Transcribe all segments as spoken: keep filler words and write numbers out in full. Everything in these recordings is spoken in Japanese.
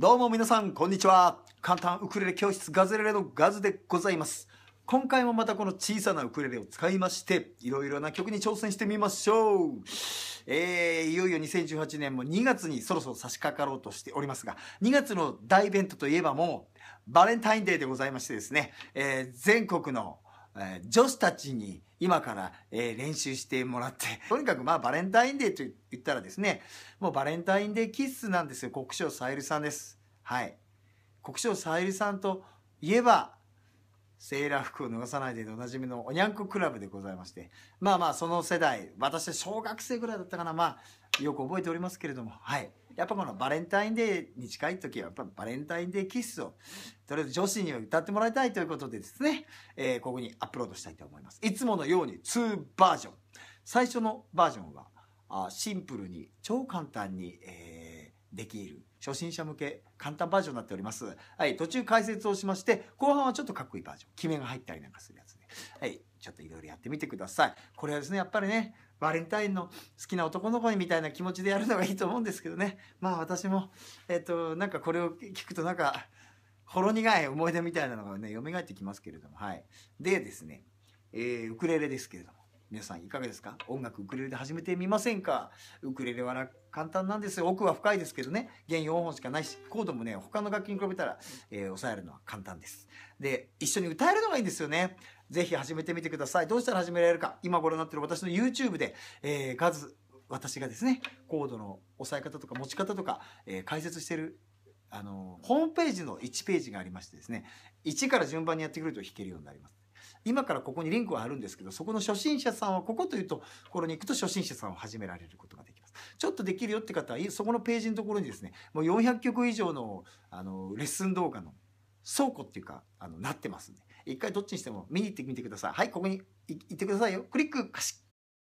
どうも皆さん、こんにちは。簡単ウクレレ教室ガズレレのガズでございます。今回もまたこの小さなウクレレを使いまして、いろいろな曲に挑戦してみましょう。えー、いよいよにせんじゅうはちねんもにがつにそろそろ差し掛かろうとしておりますが、にがつの大イベントといえばもう、バレンタインデーでございましてですね、えー、全国のえー、女子たちに今から、えー、練習してもらって、とにかくまあバレンタインデーと言ったらですね、もうバレンタインデーキッスなんですよ。国生さゆりさんです。はい。国生さゆりさんといえば、セーラー服を脱がさないででおなじみのおにゃんこクラブでございまして、まあまあその世代、私は小学生ぐらいだったかな、まあよく覚えておりますけれども、はい。やっぱこのバレンタインデーに近い時はやっぱバレンタインデーキッスをとりあえず女子には歌ってもらいたいということでですね、えー、ここにアップロードしたいと思います。いつものようににバージョン。最初のバージョンはあシンプルに超簡単に、えー、できる初心者向け簡単バージョンになっております。はい、途中解説をしまして後半はちょっとかっこいいバージョン、決めが入ったりなんかするやつで、はい、ちょっといろいろやってみてください。これはですねやっぱりねバレンタインの好きな男の子にみたいな気持ちでやるのがいいと思うんですけどね。まあ私もえっとなんかこれを聞くとなんかほろ苦い思い出みたいなのがね蘇ってきますけれども、はい。でですね、えー、ウクレレですけれども皆さんいかがですか？音楽ウクレレで始めてみませんか？ウクレレは簡単なんですよ。奥は深いですけどね、弦よんほんしかないし、コードもね他の楽器に比べたら、えー、抑えるのは簡単です。で一緒に歌えるのがいいんですよね。ぜひ始めてみてください。どうしたら始められるか、今ご覧になっている私の YouTube で、えー、数私がですねコードの押さえ方とか持ち方とか、えー、解説しているあのホームページのいちページがありましてですね、いちから順番にやってくると弾けるようになります。今からここにリンクはあるんですけど、そこの初心者さんはここというところに行くと初心者さんを始められることができます。ちょっとできるよって方はそこのページのところにですね、もうよんひゃっきょく以上のあのレッスン動画の倉庫っていうかあのなってますんで、一回どっちにしても見に行ってみてください。はい、ここに行ってくださいよ。クリックカシッ。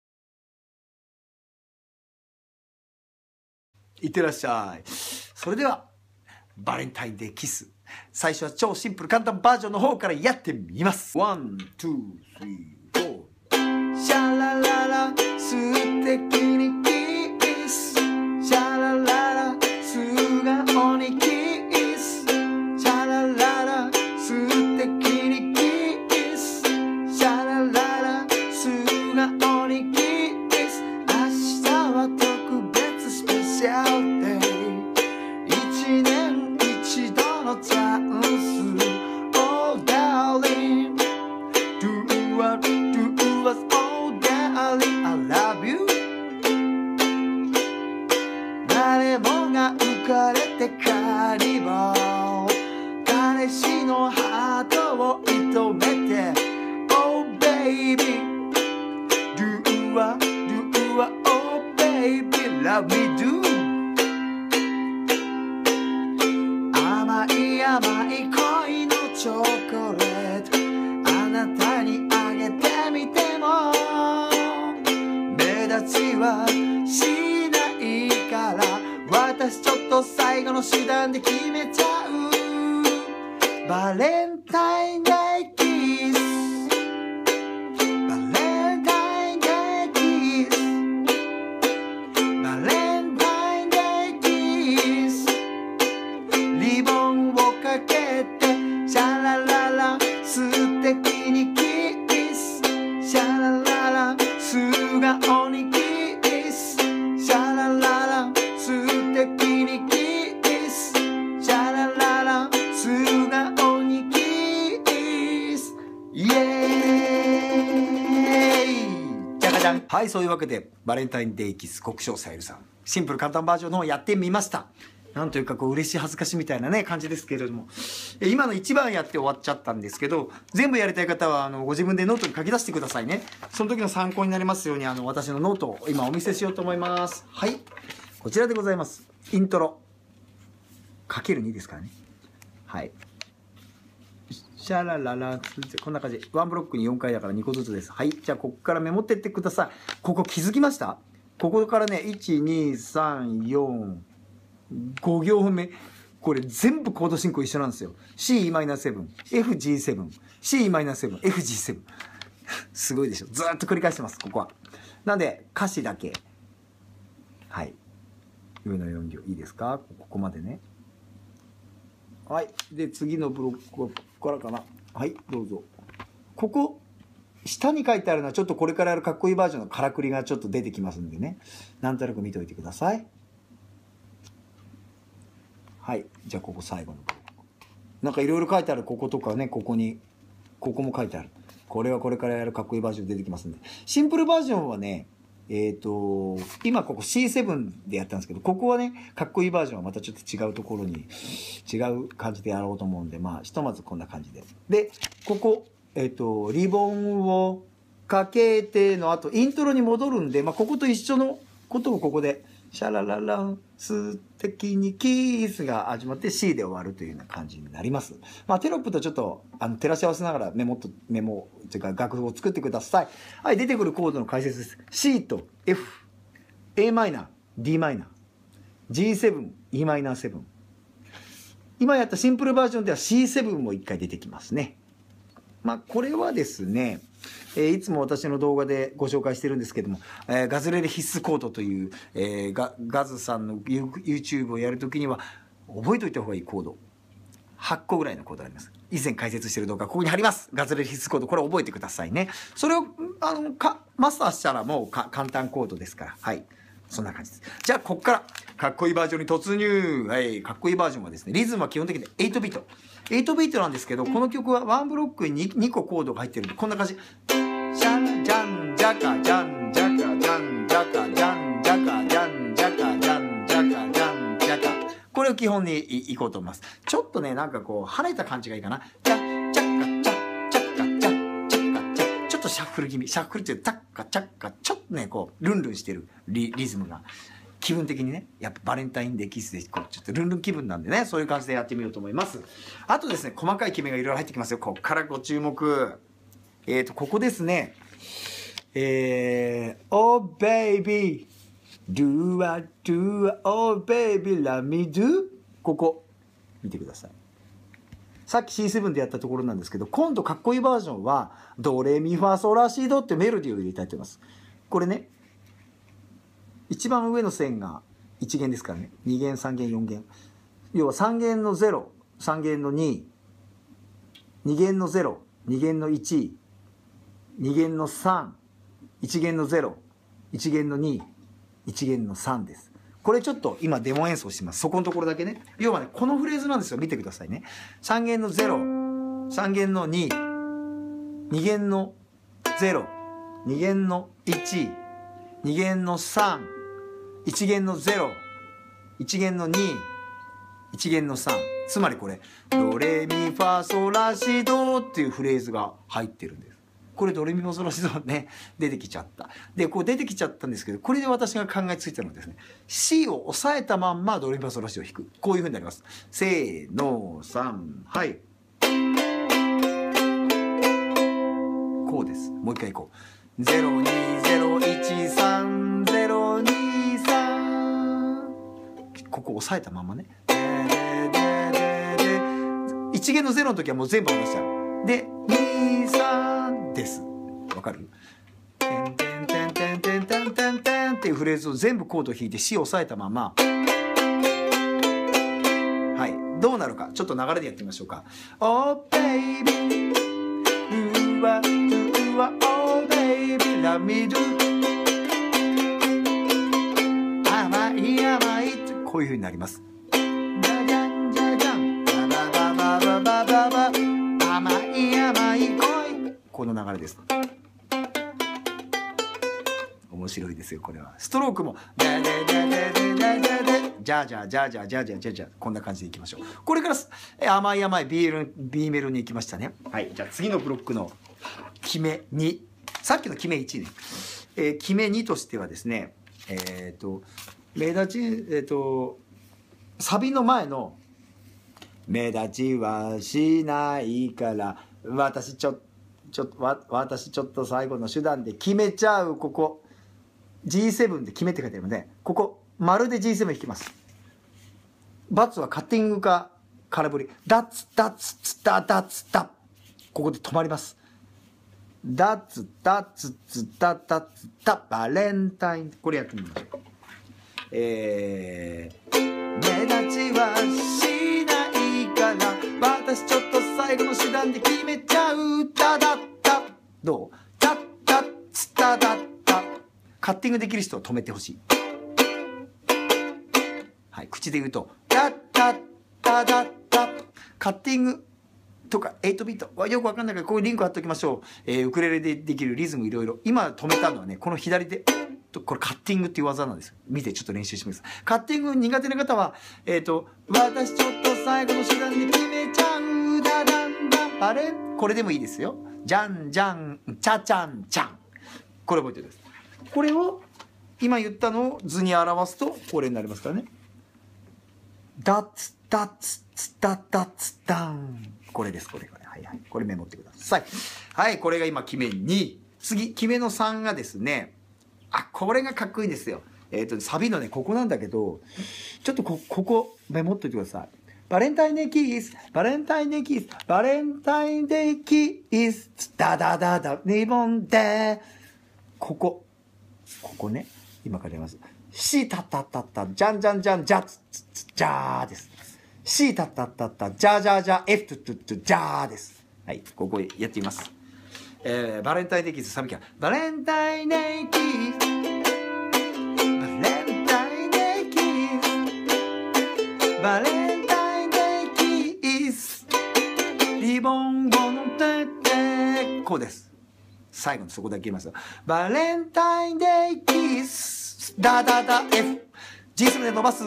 いってらっしゃい。それではバレンタインデーキス、最初は超シンプル簡単バージョンの方からやってみます。ワン、ツー、スリー、フォー。シャラララ素敵にキス、シャラララ素顔にキス、シャラララ素敵にキス、シャラララ素顔にキス。明日は特別スペシャルデー、一年一度のチャンス。 Oh darling, do what do us. Oh darling, I love you. 誰もが浮かれてカーニバル、彼氏のハートを射止めて Oh baby, do what do what. Oh baby, love me do. 甘い甘い恋のチョコレート、あなたにあげてみても目立ちはしないから、私ちょっと最後の手段で決めちゃう。バレンタインデーキス、バレンタインデーキス、バレンタインデーキス。リボンをかけてシャラララ素敵にキス、シャラララ素顔にキス、シャラララ素敵にキス、シャラララ素顔にキス。イエーイ、じゃかじゃん。はい、そういうわけでバレンタインデーキス、国生さゆりさんシンプル簡単バージョンの方をやってみました。なんというかこう嬉しい恥ずかしいみたいなね感じですけれども、今のいちばんやって終わっちゃったんですけど、全部やりたい方はあのご自分でノートに書き出してくださいね。その時の参考になりますようにあの私のノートを今お見せしようと思います。はい、こちらでございます。イントロかけるにですからね。はい、シャラララ、こんな感じ。ワンブロックによんかいだからにこずつです。はい、じゃあここからメモってってください。ここ気づきました？ここからねいちにさんよんご行目、これ全部コード進行一緒なんですよ。シーイーマイナーセブン、エフジーセブン、シーイーマイナーセブン、エフジーセブン。すごいでしょ。ずーっと繰り返してます、ここは。なんで、歌詞だけ。はい。上のよん行、いいですか？ここまでね。 はい。で、次のブロックはここからかな。はい、どうぞ。ここ、下に書いてあるのはちょっとこれからやるかっこいいバージョンのからくりがちょっと出てきますんでね。なんとなく見ておいてください。はい。じゃあここ最後のブロック。なんかいろいろ書いてあるこことかね、ここに、ここも書いてある。これはこれからやるかっこいいバージョン出てきますんで。シンプルバージョンはね、えっと、今ここ シーセブン でやったんですけど、ここはね、かっこいいバージョンはまたちょっと違うところに、違う感じでやろうと思うんで、まあ、ひとまずこんな感じで。で、ここ、えっと、リボンをかけての後、イントロに戻るんで、まあ、ここと一緒のことをここで、シャラララン、素敵にキースが始まって C で終わるというような感じになります。まあ、テロップとちょっと、あの、照らし合わせながらメモと、メモ、というか楽譜を作ってください。はい、出てくるコードの解説です。C と F、A マイナー、D マイナー、ジーセブン、イーマイナーセブン。今やったシンプルバージョンでは シーセブン も一回出てきますね。まあ、これはですね、えー、いつも私の動画でご紹介してるんですけども、えー、ガズレレ必須コードという、えー、ガ, ガズさんの YouTube をやるときには覚えておいた方がいいコードはっこぐらいのコードがあります。以前解説してる動画ここに貼ります。ガズレレ必須コード、これ覚えてくださいね。それをあのかマスターしたらもうか簡単コードですから、はい、そんな感じです。じゃあここからかっこいいバージョンに突入。はい、かっこいいバージョンはですね、リズムは基本的にははちビート。はちビートなんですけど、この曲はワンブロックに 2, 2個コードが入ってるんで、こんな感じ。シャンジャンジャカジャンジャカジャンジャカジャンジャカジャンジャカジャンジャカジャンジャカ。これを基本にいこうと思います。ちょっとね、なんかこう跳ねた感じがいいかな。チャチャカチャチャカチャチャカチャ。ちょっとシャッフル気味。シャッフルっていうチャッカチャッカ、ちょっとねこうルンルンしてる リ, リズムが。気分的にね、やっぱバレンタインデーキスでこうちょっとルンルン気分なんでね、そういう感じでやってみようと思います。あとですね、細かい決めがいろいろ入ってきますよ。こっからご注目。えーと、ここですね。えー、Oh baby, do a do a, oh baby, let me do. ここ、見てください。さっき シーセブン でやったところなんですけど、今度かっこいいバージョンは、ドレミファソラシドってメロディーを入れたいと思います。これね、一番上の線がいち弦ですからね。に弦、さん弦、よん弦。要はさん弦のゼロ、さん弦のに、に弦のゼロ、に弦のいち、に弦のさん、いち弦のゼロ、いち弦のに、いち弦のさんです。これちょっと今デモ演奏してます。そこのところだけね。要はね、このフレーズなんですよ。見てくださいね。さん弦のゼロ、さん弦のに、に弦のゼロ、に弦のいち、に弦のさん、いち弦のゼロ、いち弦のに、いち弦のさん。つまりこれ、ドレミファソラシドっていうフレーズが入ってるんです。これドレミファソラシドね、出てきちゃった。で、こう出てきちゃったんですけど、これで私が考えついたのはですね、C を押さえたまんまドレミファソラシドを弾く。こういう風になります。せーの、さん、はい。こうです。もう一回いこう。ゼロにゼロいちさんゼロにさん。ここ押さえたままね。いち弦のゼロの時はもう全部離しちゃう。で、にさんです。わかる？てんてんてんてんてんてんてんてんっていうフレーズを全部コード弾いて C を押さえたまま。はい。どうなるか。ちょっと流れでやってみましょうか。Oh baby, do a do a oh baby, let me do。甘い甘いってこういう風になります。じゃじゃんじゃじゃん。ババババババババ。甘い甘い恋。この流れです。面白いですよこれは。ストロークもじゃじゃじゃじゃじゃじゃじゃじゃじゃじゃじゃじゃじゃじゃこんな感じでいきましょう。これから甘い甘い B メロ B メロに行きましたね。はい。じゃあ次のブロックの決めに。さっきの決めいちね。えー、決めにとしてはですね。えっ、ー、と目立ちえっ、ー、とサビの前の目立ちはしないから私ちょちょわ私ちょっと最後の手段で決めちゃうここ。ジーセブン で決めって書いてあるので、ここ、丸で ジーセブン 弾きます。バツはカッティングか空振り。ダツダツツダダツダ。ここで止まります。ダツダツツダダツダバレンタイン。これやってみましょう。えー、目立ちはしないかだら私ちょっと最後の手段で決めちゃうタダッタ。どう？タッタッツタダッタ。カッティングできる人は止めてほしい。はい、口で言うとタッタッタダッタ。カッティングとかエイトビートはよくわかんないから、こういうリンク貼っておきましょう。えー、ウクレレでできるリズムいろいろ。今止めたのはね、この左手。これカッティングっていう技なんですよ。見てちょっと練習してみます。カッティング苦手な方は、えっと、私ちょっと最後の手段で決めちゃう。ダダンダンパレン。これでもいいですよ。じゃんじゃん、ちゃちゃんちゃん。これ覚えてください。これを、今言ったのを図に表すと、これになりますからね。ダッツ、ダッツ、ツダッダッツダン。これです、これ。これはいはい。これメモってください。はい、これが今、決めに。次、決めのさんがですね、あ、これがかっこいいんですよ。えっと、サビのね、ここなんだけど、ちょっとこ、ここ、メモっといてください。バレンタインデーキース、バレンタインデーキース、バレンタインデーキース、ダダダダ、リボンで、ここ、ここね、今からやります。シタタタタ、ジャンジャンジャン、ジャツツツ、ジャーです。シタタタタ、ジャージャージャー、エフトゥトゥトゥ、ジャーです。はい、ここやってみます。えー、バレンタインデーキースサビキャバレンタインデーキースバレンタインデーキースバレンタインデーキースリボンを乗っててこうです。最後にそこだけ言いますよ。バレンタインデーキースダダダ Fジーセブン で伸ばす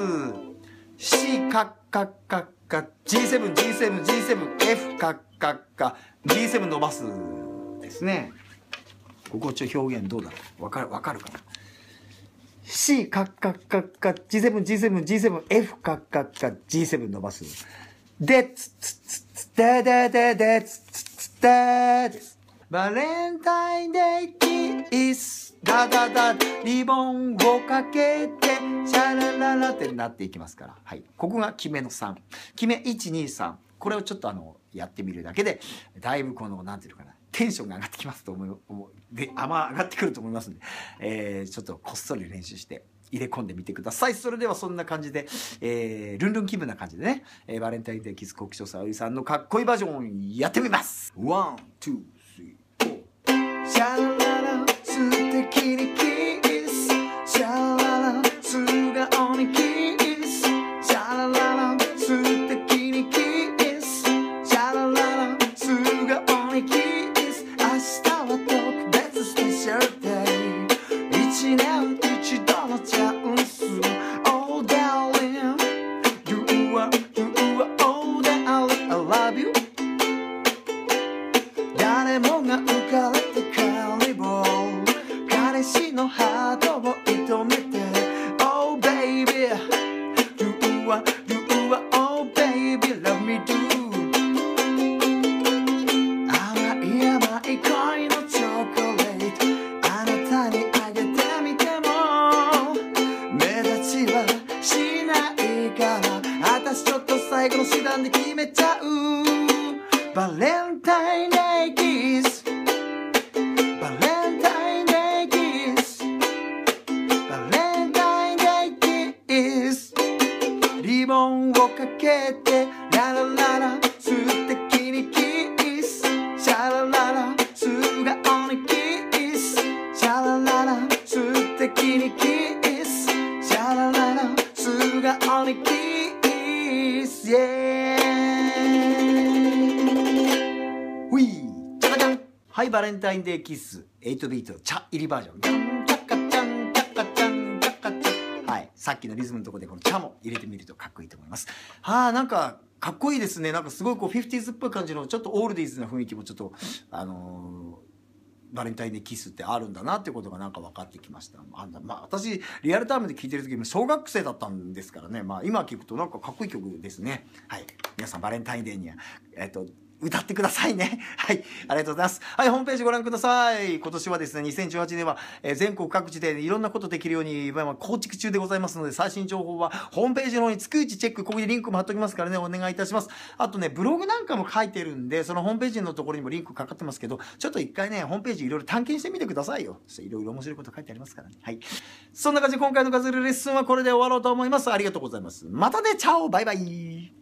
C カッカッカッカ ジーセブン ジーセブン ジーセブン F カッカッカ ジーセブン 伸ばすですね。ここちょ表現どうだろう。わかるわかるかな。C カッカッカッカ ジーセブン ジーセブン ジーセブン F カッカッカ ジーセブン 伸ばす。でつつつつででででつつつでです。バレンタインデーキースダダダリボンをかけてシャラララってなっていきますから。はい。ここが決めのさん。決めいちにさん。これをちょっとあのやってみるだけでだいぶこのなんていうのかな。テンションが上がってきますと思う、思うで、あま上がってくると思いますんで、えー、ちょっとこっそり練習して入れ込んでみてください。それではそんな感じで、えー、ルンルン気分な感じでね、えー、バレンタインデーキス国書さおりさんのかっこいいバージョンやってみます。ワン、ツー、スリー、フォー。シャララ、素敵にキス。シャララ、素顔にキス。シャラララ、素敵にキス。シャラララ、素顔にキス。一年一度のチャンス Oh darling You are, you are Oh darling I love you 誰もが浮かれてカリボー彼氏のハートを射止めて Oh baby You are, you are Oh baby Love me do 甘い甘い恋のチョコレートあなたにあげてしないから私ちょっと最後の手段で決めちゃうバレンタインデーキースバレンタインデーキースバレンタインデーキースリボンをかけてララララ素敵にキスシャラララ素顔にキスシャラララ素敵にキスシャラララ素顔にキス、イェーイほいチャカチャンはい、バレンタインデーキスエイトビートチャ入りバージョンチャカチャンチャカチャンチャカチャンはい、さっきのリズムのところでこのチャも入れてみるとかっこいいと思います。はあ、なんかかっこいいですね。なんかすごいこうフィフティーズっぽい感じのちょっとオールディーズな雰囲気もちょっとあのーバレンタインデーキスってあるんだなってことがなんか分かってきました。あんだまあ私リアルタイムで聴いてる時も小学生だったんですからね。まあ今聴くとなんかかっこいい曲ですね。はい。皆さんバレンタインデーにはえっと歌ってくださいね。はい。ありがとうございます。はい。ホームページご覧ください。今年はですね、にせんじゅうはちねんは、えー、全国各地でいろんなことできるように、今構築中でございますので、最新情報はホームページの方に逐一チェック、ここにリンクも貼っておきますからね、お願いいたします。あとね、ブログなんかも書いてるんで、そのホームページのところにもリンクかかってますけど、ちょっと一回ね、ホームページいろいろ探検してみてくださいよ。いろいろ面白いこと書いてありますからね。はい。そんな感じで今回のガズルレッスンはこれで終わろうと思います。ありがとうございます。またね、チャオバイバイ